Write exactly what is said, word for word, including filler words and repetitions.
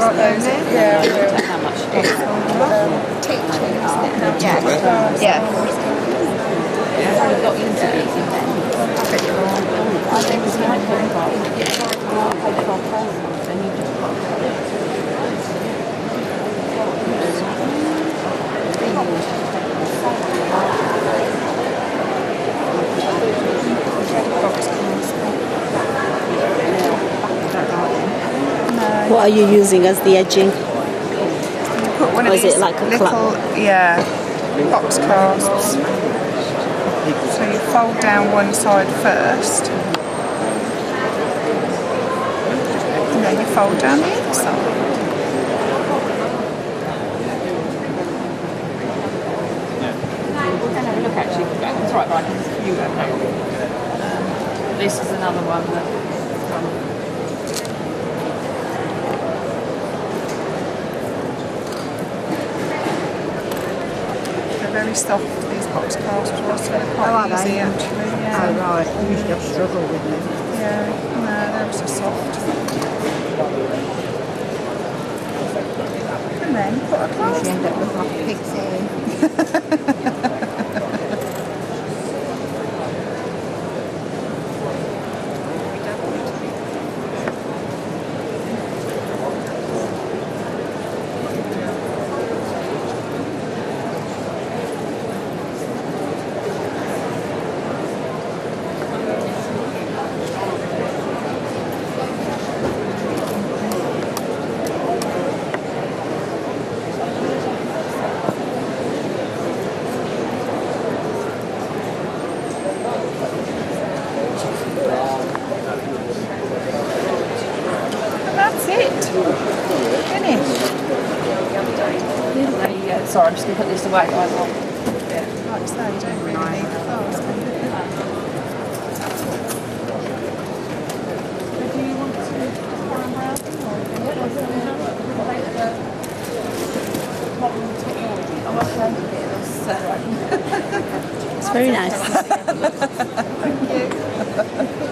start those in? Yeah. How much? Teaching, isn't it? Yeah. Yeah. How we got into these events? I think it's my profile. It's our profile, and you just got What are you using as the edging? Put one Or of is these it like a little, clasp? yeah, box clasps. So you fold down one side first, and then you fold down the other side. We're going to have a look actually. That's right, right. You go. Um, this is another one that. Um, They're very soft, these box clasps, so they're quite Oh, are easy they? actually. Yeah. Oh, right. I usually have struggle with them. Yeah, no, they're so soft. And then put a clasp. Usually end up with like a pig's ear. That's it. Finished. Yeah, sorry, I'm just going to put this away. I want. Yeah, like I say, you don't really need the clasp. Do you want to brown brown or It's very nice. Thank you.